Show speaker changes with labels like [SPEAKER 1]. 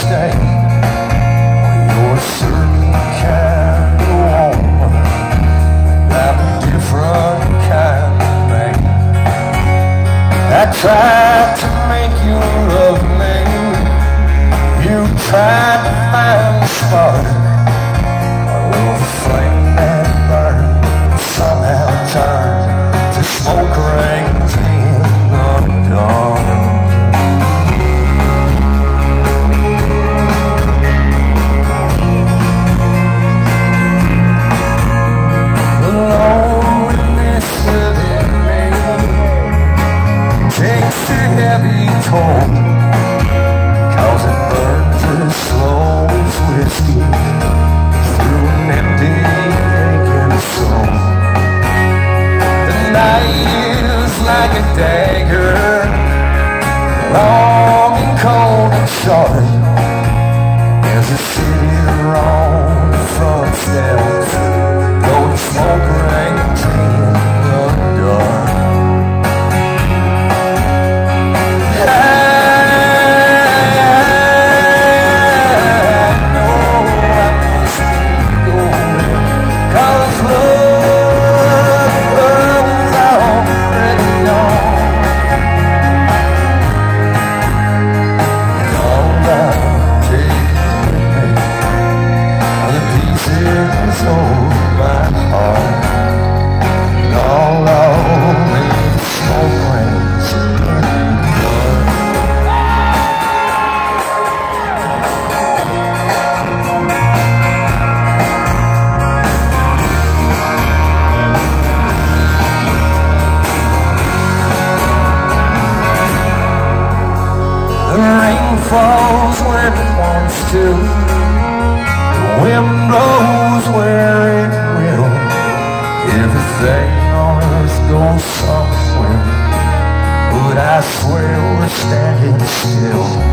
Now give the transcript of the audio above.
[SPEAKER 1] stay. You're a certain kind of woman, I'm a different kind of man. I tried to make you love me, you tried to find the spark. A little flame that burned somehow turned to smoke rings in the dawn. Takes a heavy toll, 'cause it burns as slow as whiskey through an empty, aching soul. The night is like a dagger, long and cold and sharp, as the city on the front steps, blowing smoke rings in the dark. The rain falls when it wants to, the wind blows where it will. Everything on earth goes somewhere, but I swear we're standing still.